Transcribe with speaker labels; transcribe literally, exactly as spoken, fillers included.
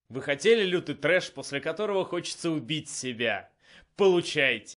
Speaker 1: Вы хотели лютый трэш, после которого хочется убить себя? Получайте!